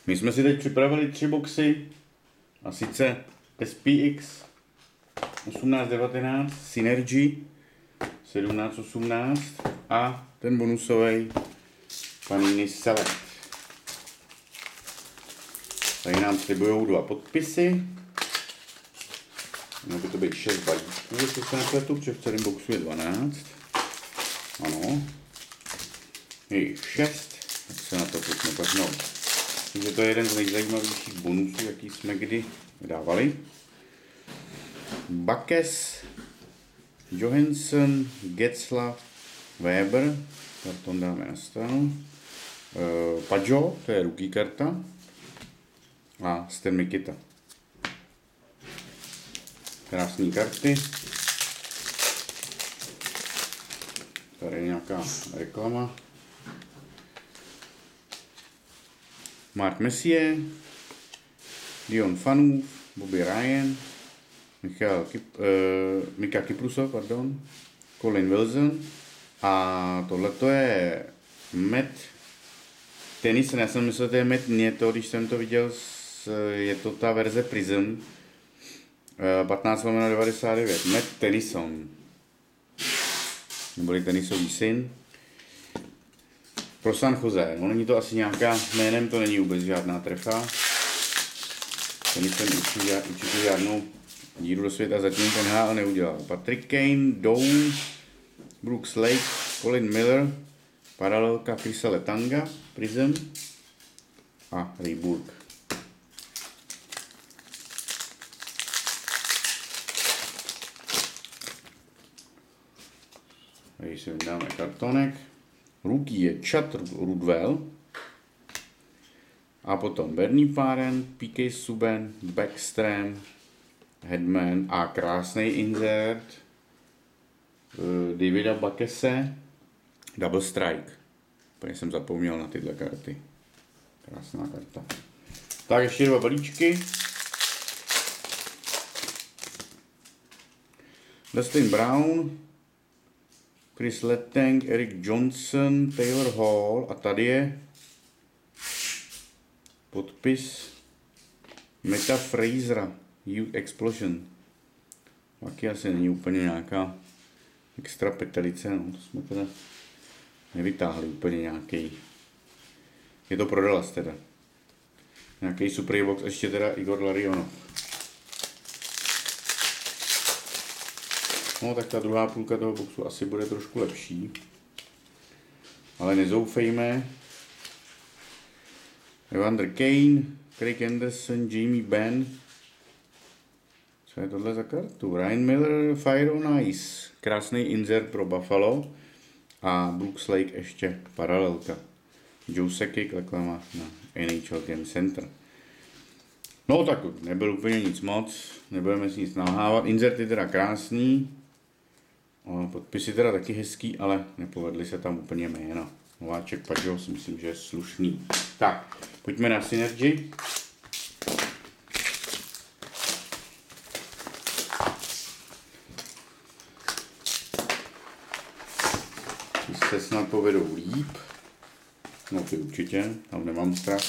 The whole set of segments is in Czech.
My jsme si teď připravili 3 boxy, a sice SPX 1819, Synergy 1718 a ten bonusový Panini Select. Tady nám slibujou 2 podpisy. Mělo by to být 6 balíčků, jestli se nepletu, protože v celém boxu je 12. Ano. Je jich 6, tak se na to pojďme kouknout. Takže to je jeden z nejzajímavějších bonusů, jaký jsme kdy dávali. Backes, Johansson, Getzlaff, Weber, karton dáme na stranu. Pajo, to je rookie karta. A Stan Mikita. Krásné karty. Tady je nějaká reklama. Mark Messier, Dion Phaneuf, Bobby Ryan, Mika Kyprusov, Colin Wilson a tohleto je Matt Tennyson. Já jsem myslel, že to je Matt Nieto, když jsem to viděl, je to ta verze Prism 15/99. Matt Tennyson, neboli tenisový syn. Pro San Jose, no není to asi nějaká, jménem to není vůbec žádná trefa. Tennyson určitě žádnou díru do světa zatím ten NHL neudělal. Patrick Kane, Doan, Brooks Lake, Colin Miller, paralelka Chrisa Letanga, Prism a Ray Burke. Tady si dáme kartonek. Rookie je Chad Rudwell. A potom Bernie Parent, PK Subban, Backstrom, Hedman a krásný insert Davida Backese, Double Strike. Úplně jsem zapomněl na tyhle karty. Krásná karta. Tak ještě 2 balíčky. Dustin Brown, Chris Letang, Eric Johnson, Taylor Hall a tady je podpis Meta Frasera, Youth Explosion. Taky asi není úplně nějaká extra petelice, no to jsme teda nevytáhli úplně nějaký. Je to pro Dallas teda. Nějaký super box, ještě teda Igor Larionov. No tak ta druhá půlka toho boxu asi bude trošku lepší. Ale nezoufejme. Evander Kane, Craig Anderson, Jamie Benn. Co je tohle za kartu? Ryan Miller, Fire on Ice. Krásný insert pro Buffalo. A Brooks Lake ještě paralelka. Joe Sakic, reklama na NHL Game Center. No tak nebyl úplně nic moc, nebudeme si nic nalhávat. Insert je teda krásný. Podpisy teda taky hezký, ale nepovedly se tam úplně jména. Nováček Pajo si myslím, že je slušný. Tak, pojďme na Synergy. Ty se snad povedou líp. No ty určitě, tam nemám strach.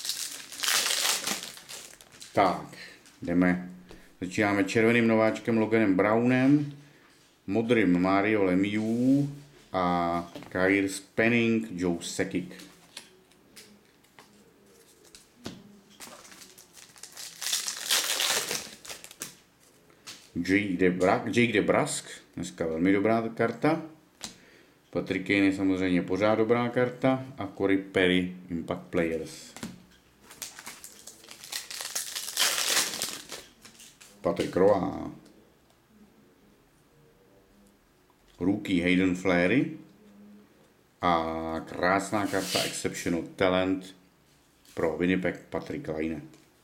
Tak, jdeme. Začínáme červeným nováčkem Loganem Brownem, modrým Mario Lemieux a Kyle Spanning, Joe Sakic. Jake DeBrusk, dneska velmi dobrá karta. Patrick Kane je samozřejmě pořád dobrá karta a Corey Perry, Impact Players. Patrick Roy, rookie Hayden Fleury a krásná karta Exceptional Talent pro Winnipeg Patrick Laine.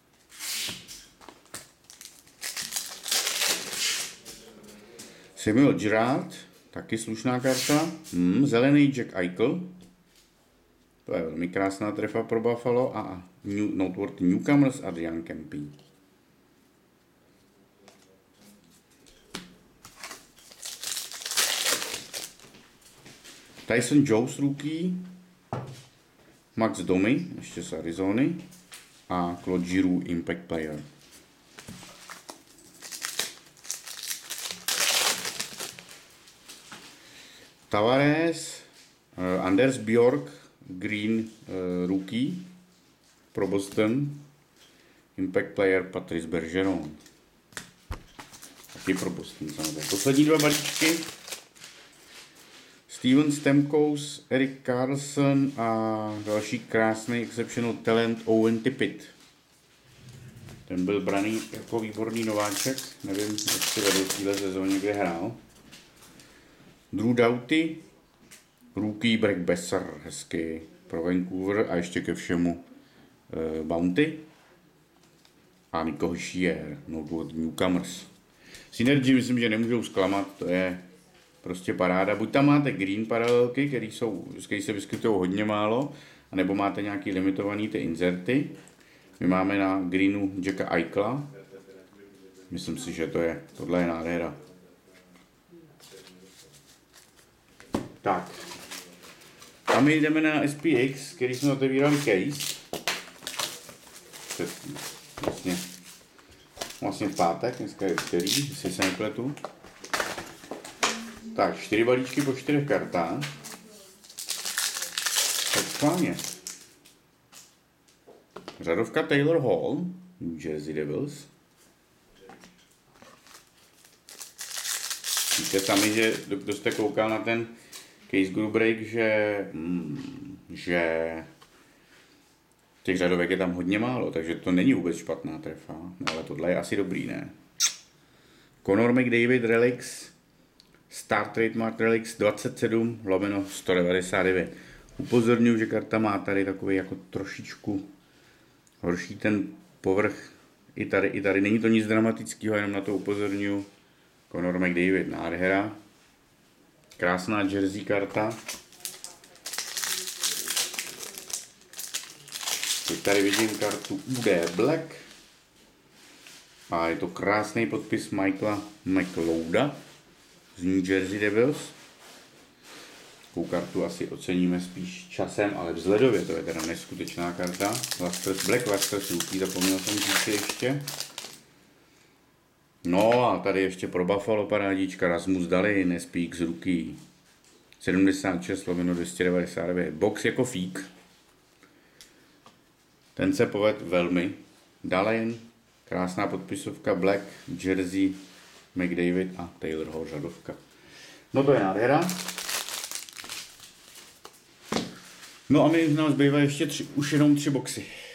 Samuel Girard, taky slušná karta. Zelený Jack Eichel, to je velmi krásná trefa pro Buffalo a noteworthy Newcomers Adrian Kempe. Tyson Jones rookie, Max Domi, ještě z Arizony, a Claude Giroux Impact Player. Tavares, Anders Bjork, Green Rookie pro Boston, Impact Player Patrice Bergeron. Taky pro Boston samozřejmě. Poslední dva balíčky. Steven Stamkos, Erik Karlsson a další krásný exceptional talent Owen Tippett. Ten byl braný jako výborný nováček, nevím, jak si vedl v téhle sezóně, kde hrál. Drew Doughty, rookie Brett Besser, hezky pro Vancouver a ještě ke všemu Bounty. A Nico Hischier, Norwood Newcomers. Synergy myslím, že nemůžou zklamat, to je prostě paráda. Buď tam máte green paralelky, které se vyskytují hodně málo, anebo máte nějaký limitovaný ty inserty. My máme na greenu Jacka Eichla. Myslím si, že tohle je nádhera. Tak. A my jdeme na SPX, který jsme otevírali case. Vlastně v pátek, dneska je úterý, jestli se nepletu. Tak, 4 balíčky po 4 kartách. Tak schválně. Řadovka Taylor Hall, New Jersey Devils. Víte sami, že kdo jste koukal na ten case group break, že těch řadovek je tam hodně málo, takže to není vůbec špatná trefa. No ale tohle je asi dobrý, ne? Connor McDavid Relics, Star Trademark Relics 27/199. Upozorňuji, že karta má tady takový jako trošičku horší ten povrch. I tady. Není to nic dramatického, jenom na to upozorňuji. Connor McDavid, nádhera. Krásná jersey karta. Teď tady vidím kartu UD Black. A je to krásný podpis Michaela McLeoda z New Jersey Devils. Takovou kartu asi oceníme spíš časem, ale vzhledově to je teda neskutečná karta. Black Lasters Rookie, zapomněl jsem říct ještě. No a tady ještě pro Buffalo parádička Rasmus Dahlin, SPX Rookie. 76/299. Box jako fík. Ten se povedl velmi. Dahlin, krásná podpisovka Black, Jersey, McDavid a Taylor Hall řadovka. No to je nádhera. No a my nám zbývají ještě už jenom 3 boxy.